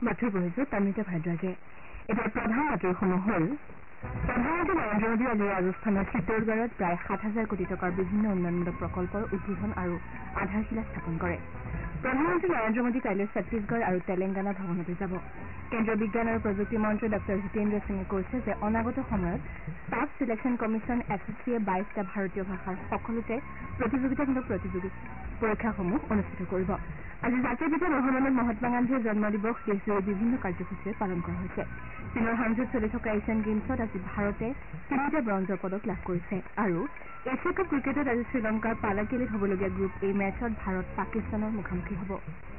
বাতৰি পঢ়িছো তামিতা ভাদ্ৰাজে। এতিয়া প্ৰধান বাতৰিসমূহ হ'ল প্ৰধানমন্ত্ৰী নৰেন্দ্ৰ মোদী আজি ৰাজস্থানৰ চিত্তোৰগড়ত প্ৰায় ৭,০০০ কোটি টকাৰ বিভিন্ন উন্নয়নমূলক প্ৰকল্পৰ উদ্বোধন আৰু আধাৰশিলা স্থাপন কৰে। প্ৰধানমন্ত্ৰী নৰেন্দ্ৰ মোদী কাইলৈ ছত্তীশগড় আৰু তেলেংগানা ভ্ৰমণলৈ যাব। কেন্দ্ৰীয় বিজ্ঞান আৰু প্ৰযুক্তি মন্ত্ৰী ড জিতেন্দ্ৰ সিঙে কৈছে যে অনাগত সময়ত ষ্টাফ ছিলেকশ্যন কমিছন SSCয়ে 22টা ভাৰতীয় ভাষাৰ সকলোতে প্ৰতিযোগিতামূলক পৰীক্ষাসমূহ অনুষ্ঠিত কৰিব। আজি জাতিৰ পিতা মহাত্মা গান্ধীৰ জন্ম দিৱস দেশজুৰি বিভিন্ন কাৰ্যসূচীৰে পালন কৰা হৈছে। চীনৰ হাংঝুত চলি থকা এছিয়ান গেমছত আজি ভাৰতে 3টা ব্ৰঞ্জৰ পদক লাভ কৰিছে আৰু এছিয়া কাপ ক্ৰিকেটত আজি শ্ৰীলংকাৰ পালাকেলিত হ'বলগীয়া গ্ৰুপ A মেচত ভাৰত পাকিস্তানৰ মুখামুখি হ'ব।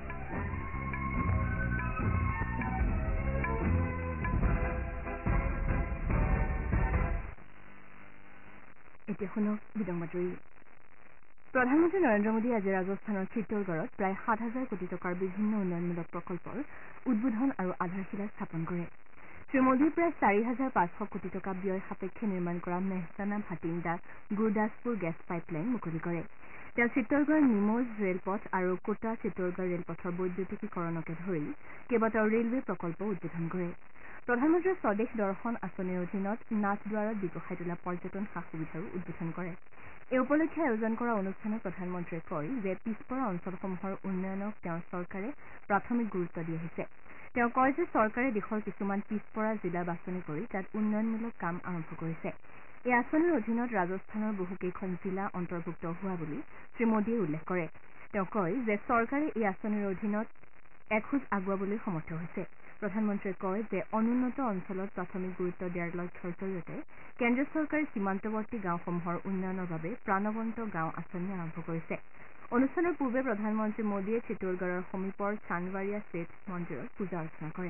এতিয়া শুনক বিদং বাতৰি। প্ৰধানমন্ত্ৰী নৰেন্দ্ৰ মোদী আজি ৰাজস্থানৰ চিত্তোৰগড়ত প্ৰায় ৭,০০০ কোটি টকাৰ বিভিন্ন উন্নয়নমূলক প্ৰকল্পৰ উদ্বোধন আৰু আধাৰশিলা স্থাপন কৰে। শ্ৰীমোদীয়ে প্ৰায় ৪,৫০০ কোটি টকা ব্যয় সাপেক্ষে নিৰ্মাণ কৰা মেহছানা ভাটিণ্ডা গুৰদাসপুৰ গেছ পাইপলাইন মুকলি কৰে। তেওঁ চিত্তোৰগড় নিমোজ ৰেলপথ আৰু কোটা চিত্তোৰগড় ৰেলপথৰ বৈদ্যুতিকীকৰণকে ধৰি কেইবাটাও ৰেলৱে প্ৰকল্প উদ্বোধন কৰে। প্ৰধানমন্ত্ৰীয়ে স্বদেশ দৰ্শন আঁচনিৰ অধীনত নাথদ্বাৰত বিকশাই তোলা পৰ্যটন সা সুবিধাৰো উদ্বোধন কৰে। এই উপলক্ষে আয়োজন কৰা অনুষ্ঠানত প্ৰধানমন্ত্ৰীয়ে কয় যে পিছপৰা অঞ্চলসমূহৰ উন্নয়নক তেওঁৰ চৰকাৰে প্ৰাথমিক গুৰুত্ব দি আহিছে। তেওঁ কয় যে চৰকাৰে দেশৰ কিছুমান পিছপৰা জিলা বাছনি কৰি তাত উন্নয়নমূলক কাম আৰম্ভ কৰিছে। এই আঁচনিৰ অধীনত ৰাজস্থানৰ বহুকেইখন জিলা অন্তৰ্ভুক্ত হোৱা বুলি শ্ৰীমোদীয়ে উল্লেখ কৰে। তেওঁ কয় যে চৰকাৰে এই আঁচনিৰ অধীনত এখোজ আগুৱাবলৈ সমৰ্থ হৈছে। প্ৰধানমন্ত্ৰীয়ে কয় যে অনুন্নত অঞ্চলত প্ৰাথমিক গুৰুত্ব দিয়াৰ লক্ষ্যৰ জৰিয়তে কেন্দ্ৰীয় চৰকাৰে সীমান্তৱৰ্তী গাঁওসমূহৰ উন্নয়নৰ বাবে প্ৰাণৱন্ত গাঁও আঁচনি আৰম্ভ কৰিছে। অনুষ্ঠানৰ পূৰ্বে প্ৰধানমন্ত্ৰী মোদীয়ে চিত্তোৰগড়ৰ সমীপৰ চান্দৱাৰিয়া শেঠ মন্দিৰত পূজা অৰ্চনা কৰে।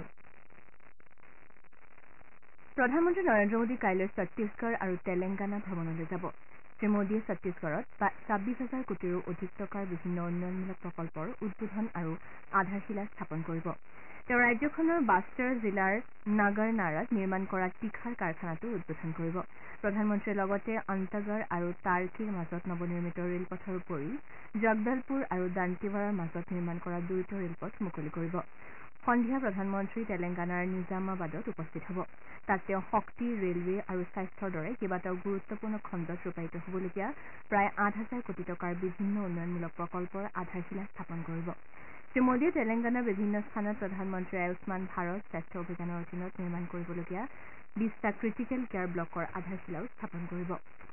প্ৰধানমন্ত্ৰী নৰেন্দ্ৰ মোদী কাইলৈ ছত্তীশগড় আৰু তেলেংগানা ভ্ৰমণলৈ যাব। শ্ৰীমোদীয়ে ছত্তীশগড়ত ২৬,০০০ কোটিৰো অধিক টকাৰ বিভিন্ন উন্নয়নমূলক প্ৰকল্পৰ উদ্বোধন আৰু আধাৰশিলা স্থাপন কৰিব। তেওঁ ৰাজ্যখনৰ বাষ্টাৰ জিলাৰ নাগৰনাৰাত নিৰ্মাণ কৰা তীখাৰ কাৰখানাটো উদ্বোধন কৰিব। প্ৰধানমন্ত্ৰীয়ে লগতে অন্তগড় আৰু তাৰ্কিৰ মাজত নৱনিৰ্মিত ৰেলপথৰ উপৰি জগদলপুৰ আৰু দান্তিৱাৰাৰ মাজত নিৰ্মাণ কৰা দ্ৰুত ৰেলপথ মুকলি কৰিব। সন্ধিয়া প্ৰধানমন্ত্ৰী তেলেংগানাৰ নিজামাবাদত উপস্থিত হ'ব। তাত তেওঁ শক্তি, ৰেলৱে আৰু স্বাস্থ্যৰ দৰে কেইবাটাও গুৰুত্বপূৰ্ণ খণ্ডত ৰূপায়িত হ'বলগীয়া প্ৰায় ৮,০০০ কোটি টকাৰ বিভিন্ন উন্নয়নমূলক প্ৰকল্পৰ আধাৰশিলা স্থাপন কৰিব। শ্ৰীমোদীয়ে তেলেংগানাৰ বিভিন্ন স্থানত প্ৰধানমন্ত্ৰী আয়ুষ্মান ভাৰত স্বাস্থ্য অভিযানৰ অধীনত নিৰ্মাণ কৰিবলগীয়া ২০টা ক্ৰিটিকেল কেয়াৰ ব্লকৰ আধাৰশিলাও স্থাপন কৰিব।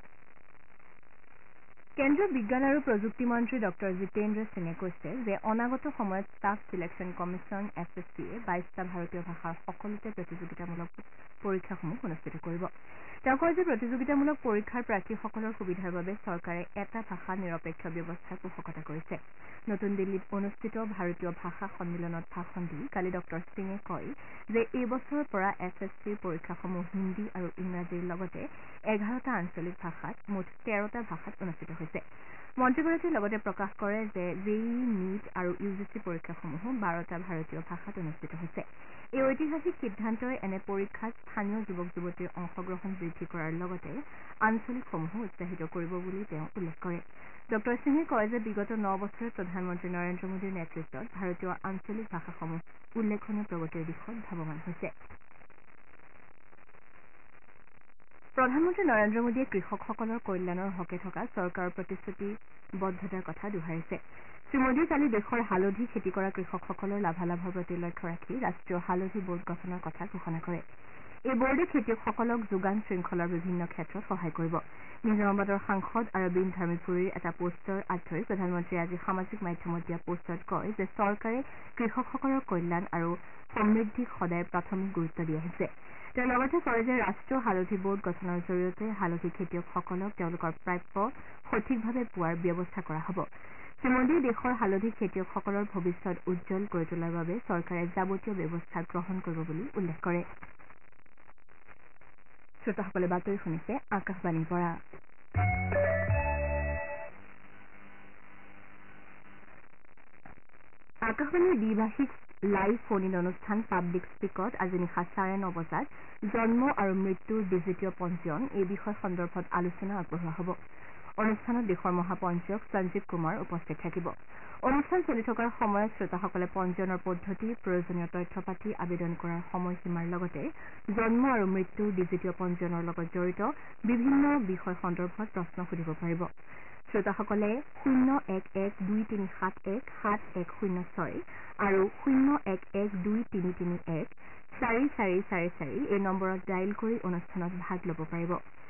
কেন্দ্ৰীয় বিজ্ঞান আৰু প্ৰযুক্তি মন্ত্ৰী ড জিতেন্দ্ৰ সিঙে কৈছে যে অনাগত সময়ত ষ্টাফ ছিলেকশ্যন কমিছন SSCয়ে 22টা ভাৰতীয় ভাষাৰ সকলোতে প্ৰতিযোগিতামূলক পৰীক্ষাসমূহ অনুষ্ঠিত কৰিব। তেওঁ কয় যে প্ৰতিযোগিতামূলক পৰীক্ষাৰ প্ৰাৰ্থীসকলৰ সুবিধাৰ বাবে চৰকাৰে এটা ভাষা নিৰপেক্ষ ব্যৱস্থাৰ পোষকতা কৰিছে। নতুন দিল্লীত অনুষ্ঠিত ভাৰতীয় ভাষা সন্মিলনত ভাষণ দি কালি ড সিঙে কয় যে এই বছৰৰ পৰা SSCৰ পৰীক্ষাসমূহ হিন্দী আৰু ইংৰাজীৰ লগতে 11টা আঞ্চলিক ভাষাত মুঠ 13টা ভাষাত অনুষ্ঠিত হৈছে। মন্ত্ৰীগৰাকীয়ে লগতে প্ৰকাশ কৰে যে JEE, NEET আৰু UGC পৰীক্ষাসমূহো 12টা ভাৰতীয় ভাষাত অনুষ্ঠিত হৈছে। এই ঐতিহাসিক সিদ্ধান্তই এনে পৰীক্ষাত স্থানীয় যুৱক যুৱতীৰ অংশগ্ৰহণ বৃদ্ধি কৰাৰ লগতে আঞ্চলিকসমূহো উৎসাহিত কৰিব বুলি তেওঁ উল্লেখ কৰে। ড সিঙে কয় যে বিগত 9 বছৰত প্ৰধানমন্ত্ৰী নৰেন্দ্ৰ মোদীৰ নেতৃত্বত ভাৰতীয় আঞ্চলিক ভাষাসমূহ উল্লেখনীয় প্ৰগতিৰ দিশত ধাৱমান হৈছে। প্ৰধানমন্ত্ৰী নৰেন্দ্ৰ মোদীয়ে কৃষকসকলৰ কল্যাণৰ হকে থকা চৰকাৰৰ প্ৰতিশ্ৰুতিবদ্ধতাৰ কথা দোহাৰিছে। শ্ৰীমোদীয়ে কালি দেশৰ হালধি খেতি কৰা কৃষকসকলৰ লাভালাভৰ প্ৰতি লক্ষ্য ৰাখি ৰাষ্ট্ৰীয় হালধি বোৰ্ড গঠনৰ কথা ঘোষণা কৰে। এই বোৰ্ডে খেতিয়কসকলক যোগান শৃংখলাৰ বিভিন্ন ক্ষেত্ৰত সহায় কৰিব। নিজামাবাদৰ সাংসদ অৰবিন্দ ধাৰ্মিপুৰীৰ এটা পোষ্টৰ আঁতৰি প্ৰধানমন্ত্ৰীয়ে আজি সামাজিক মাধ্যমত দিয়া পোষ্টত কয় যে চৰকাৰে কৃষকসকলৰ কল্যাণ আৰু সমৃদ্ধিক সদায় প্ৰাথমিক গুৰুত্ব দি আহিছে। তেওঁ লগতে কয় যে ৰাষ্ট্ৰীয় হালধি বোৰ্ড গঠনৰ জৰিয়তে হালধি খেতিয়কসকলক তেওঁলোকৰ প্ৰাপ্য সঠিকভাৱে পোৱাৰ ব্যৱস্থা কৰা হ'ব। শ্ৰীমোদীয়ে দেশৰ হালধি খেতিয়কসকলৰ ভৱিষ্যত উজ্জ্বল কৰি তোলাৰ বাবে চৰকাৰে যাৱতীয় ব্যৱস্থা গ্ৰহণ কৰিব বুলি উল্লেখ কৰে। শ্ৰোতাসকলে বাতৰি শুনিছে আকাশবাণীৰ পৰা। আকাশবাণীৰ দ্বিভাষিক লাইভ ফোন ইন অনুষ্ঠান পাব্লিক স্পীকত আজি নিশা 9:30 বজাত জন্ম আৰু মৃত্যুৰ ডিজিটীয় পঞ্জীয়ন এই বিষয় সন্দৰ্ভত আলোচনা আগবঢ়োৱা হ'ব। অনুষ্ঠানত দেশৰ মহাপঞ্জীয়ক সঞ্জীৱ কুমাৰ উপস্থিত থাকিব। অনুষ্ঠান চলি থকাৰ সময়ত শ্ৰোতাসকলে পঞ্জীয়নৰ পদ্ধতি প্ৰয়োজনীয় তথ্য পাতি আবেদন কৰাৰ সময়সীমাৰ লগতে জন্ম আৰু মৃত্যু ডিজিটীয় পঞ্জীয়নৰ লগত জড়িত বিভিন্ন বিষয় সন্দৰ্ভত প্ৰশ্ন সুধিব পাৰিব শ্ৰোতাসকলে 01123717106 আৰু 01123314444 এই নম্বৰত ডায়েল কৰি অনুষ্ঠানত ভাগ ল'ব পাৰিব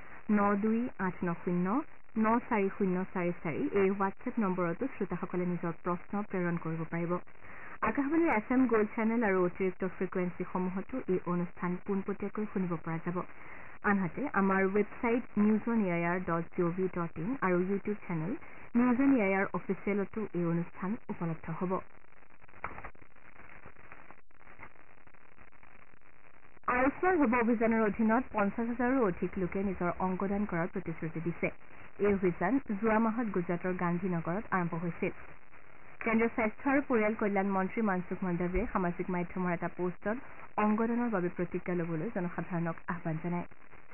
9289094044 এই হোৱাটছএপ নম্বৰতো শ্ৰোতাসকলে নিজৰ প্ৰশ্ন প্ৰেৰণ কৰিব পাৰিব আকাশবাণীৰ এছএম গোল্ড চেনেল আৰু অতিৰিক্ত ফ্ৰিকুৱেঞ্চিসমূহতো এই অনুষ্ঠান পোনপটীয়াকৈ শুনিব পৰা যাব আনহাতে আমাৰ ৱেবছাইট newsonair.gov.in আৰু ইউটিউব চেনেল newsonair অফিচিয়েলতো এই অনুষ্ঠান উপলব্ধ হ'ব আয়ুষ্মান ভৱ অভিযানৰ অধীনত 50,000ৰো অধিক লোকে নিজৰ অংগদান কৰাৰ প্ৰতিশ্ৰুতি দিছে এই অভিযান যোৱা মাহত গুজৰাটৰ গান্ধীনগৰত আৰম্ভ হৈছিল কেন্দ্ৰীয় স্বাস্থ্য আৰু পৰিয়াল কল্যাণ মন্ত্ৰী মনসুখ মণ্ডাভিয়ে সামাজিক মাধ্যমৰ এটা পোষ্টত অংগদানৰ বাবে প্ৰতিজ্ঞা ল'বলৈ জনসাধাৰণক আহ্বান জনায়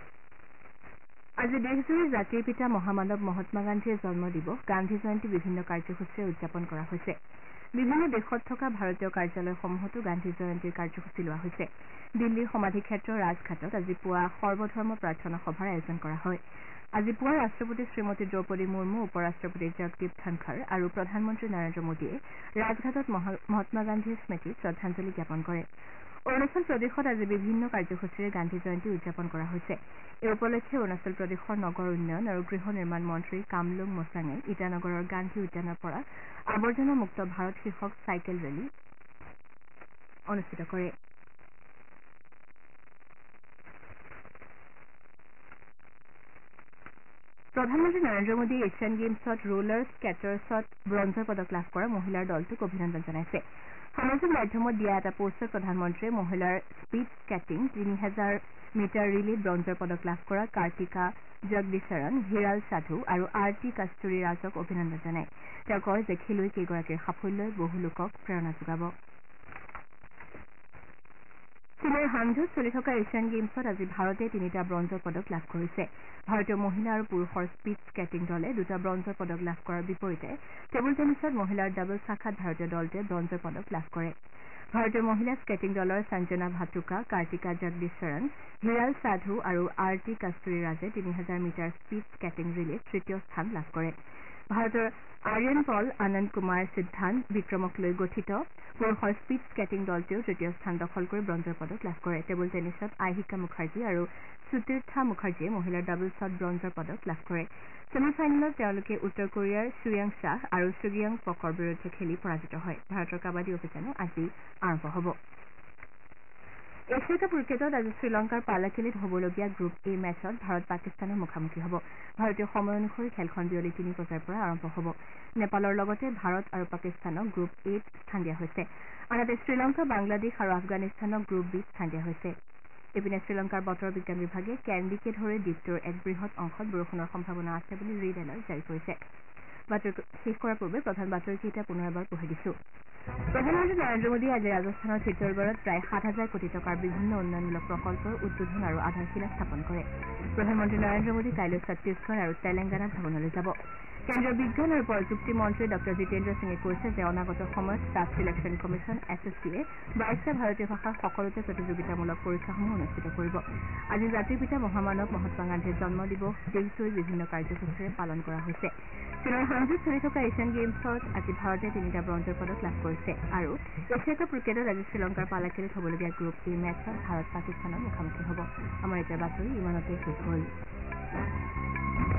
আজি দেশজুৰি জাতিৰ পিতা মহামানৱ মহাত্মা গান্ধীৰ জন্ম দিৱস গান্ধী জয়ন্তী বিভিন্ন কাৰ্যসূচীৰে উদযাপন কৰা হৈছে বিভিন্ন দেশত থকা ভাৰতীয় কাৰ্যালয়সমূহতো গান্ধী জয়ন্তীৰ কাৰ্যসূচী লোৱা হৈছে দিল্লীৰ সমাধিক্ষেত্ৰ ৰাজঘাটত আজি পুৱা সৰ্বধৰ্ম প্ৰাৰ্থনা সভাৰ আয়োজন কৰা হয় আজি পুৱা ৰাষ্ট্ৰপতি শ্ৰীমতী দ্ৰৌপদী মুৰ্মু উপৰাষ্ট্ৰপতি জগদীপ ধনখৰ আৰু প্ৰধানমন্ত্ৰী নৰেন্দ্ৰ মোদীয়ে ৰাজঘাটত মহাত্মা গান্ধীৰ স্মৃতিত শ্ৰদ্ধাঞ্জলি জ্ঞাপন কৰে অৰুণাচল প্ৰদেশত আজি বিভিন্ন কাৰ্যসূচীৰে গান্ধী জয়ন্তী উদযাপন কৰা হৈছে এই উপলক্ষে অৰুণাচল প্ৰদেশৰ নগৰ উন্নয়ন আৰু গৃহ নিৰ্মাণ মন্ত্ৰী কামলুং মোচাঙে ইটানগৰৰ গান্ধী উদ্যানৰ পৰা আৱৰ্জনা মুক্ত ভাৰত শীৰ্ষক চাইকেল ৰেলী অনুষ্ঠিত কৰে প্ৰধানমন্ত্ৰী নৰেন্দ্ৰ মোদীয়ে এছিয়ান গেমছত ৰোলাৰ স্কেটাৰ্ছত ব্ৰঞ্জৰ পদক লাভ কৰা মহিলাৰ দলটোক অভিনন্দন জনাইছে সামাজিক মাধ্যমত দিয়া এটা পোষ্টত প্ৰধানমন্ত্ৰীয়ে মহিলাৰ স্পীড স্কেটিং 3000 মিটাৰ ৰিলেত ব্ৰঞ্জৰ পদক লাভ কৰা কাৰ্তিকা জগদীশ্বৰণ হিৰাল সাধু আৰু আৰটি কস্তুৰী ৰাজক অভিনন্দন জনায় তেওঁ কয় যে খেলুৱৈকেইগৰাকীৰ সাফল্যই বহু লোকক প্ৰেৰণা যোগাব চীনৰ হাংঝৌত চলি থকা এছিয়ান গেমছত আজি ভাৰতে 3টা ব্ৰঞ্জৰ পদক লাভ কৰিছে ভাৰতীয় মহিলা আৰু পুৰুষৰ স্পীড স্কেটিং দলে 2টা ব্ৰঞ্জৰ পদক লাভ কৰাৰ বিপৰীতে টেবুল টেনিছত মহিলাৰ ডাবল শাখাত ভাৰতীয় দলটোৱে ব্ৰঞ্জৰ পদক লাভ কৰে ভাৰতীয় মহিলা স্কেটিং দলৰ সঞ্জনা ভাটুকা কাৰ্তিকা জগদীশ্বৰণ হিৰাল সাধু আৰু Aarti Kasturi Raje 3000 metre speed skating ৰিলেত তৃতীয় স্থান লাভ কৰে ভাৰতৰ আৰ্যন পল আনন্দ কুমাৰ সিদ্ধান্ত বিক্ৰমক লৈ গঠিত পুৰুষৰ স্পীড স্কেটিং দলটোৱেও তৃতীয় স্থান দখল কৰি ব্ৰঞ্জৰ পদক লাভ কৰে টেবুল টেনিছত আইহিকা মুখাৰ্জী আৰু সুতীৰ্থা মুখাৰ্জীয়ে মহিলাৰ ডাবলছত ব্ৰঞ্জৰ পদক লাভ কৰে ছেমি ফাইনেলত তেওঁলোকে উত্তৰ কোৰিয়াৰ সুয়াং শ্বাহ আৰু সুগিয়াং পকৰ বিৰুদ্ধে খেলি পৰাজিত হয় ভাৰতৰ কাবাডী অভিযানো আজি আৰম্ভ হ'ব এছিয়া কাপ ক্ৰিকেটত আজি শ্ৰীলংকাৰ পালাকিলিত হ'বলগীয়া গ্ৰুপ এ মেচত ভাৰত পাকিস্তানৰ মুখামুখি হ'ব ভাৰতীয় সময় অনুসৰি খেলখন বিয়লি 3 বজাৰ পৰা আৰম্ভ হ'ব নেপালৰ লগতে ভাৰত আৰু পাকিস্তানক গ্ৰুপ এত স্থান দিয়া হৈছে আনহাতে শ্ৰীলংকা বাংলাদেশ আৰু আফগানিস্তানক গ্ৰুপ বিত স্থান দিয়া হৈছে ইপিনে শ্ৰীলংকাৰ বতৰ বিজ্ঞান বিভাগে কেন্দিকে ধৰি দ্বীপটোৰ এক বৃহৎ অংশত বৰষুণৰ সম্ভাৱনা আছে বুলি ৰেড এলাৰ্ট জাৰি কৰিছে বাতৰি শেষ কৰাৰ পূৰ্বে প্ৰধান বাতৰিকেইটা পুনৰ এবাৰ পঢ়ি দিছো প্ৰধানমন্ত্ৰী নৰেন্দ্ৰ মোদীয়ে আজি ৰাজস্থানৰ চিত্তৰগড়ত প্ৰায় 7,000 কোটি টকাৰ বিভিন্ন উন্নয়নমূলক প্ৰকল্পৰ উদ্বোধন আৰু আধাৰশিলা স্থাপন কৰে প্ৰধানমন্ত্ৰী নৰেন্দ্ৰ মোদী কাইলৈ ছত্তীশগড় আৰু তেলেংগানা ভ্ৰমণলৈ যাব কেন্দ্ৰীয় বিজ্ঞান আৰু প্ৰযুক্তি মন্ত্ৰী ডঃ জিতেন্দ্ৰ সিঙে কৈছে যে অনাগত সময়ত ষ্টাফ চিলেকশ্যন কমিছন এছএছচিয়ে 22টা ভাৰতীয় ভাষাৰ সকলোতে প্ৰতিযোগিতামূলক পৰীক্ষাসমূহ অনুষ্ঠিত কৰিব আজি জাতিৰ পিতা মহামানৱ মহাত্মা গান্ধীৰ জন্ম দিৱস দেশজুৰি বিভিন্ন কাৰ্যসূচীৰে পালন কৰা হৈছে চীনৰ হাংঝৌত চলি থকা এছিয়ান গেমছত আজি ভাৰতে 3টা ব্ৰঞ্জৰ পদক লাভ কৰিছে আৰু এছিয়া কাপ ক্ৰিকেটত আজি শ্ৰীলংকাৰ পালাকিলিত হ'বলগীয়া গ্ৰুপ এ মেচত ভাৰত পাকিস্তানৰ মুখামুখি হ'ব আমাৰ এতিয়া বাতৰি ইমানতে শেষ হ'ল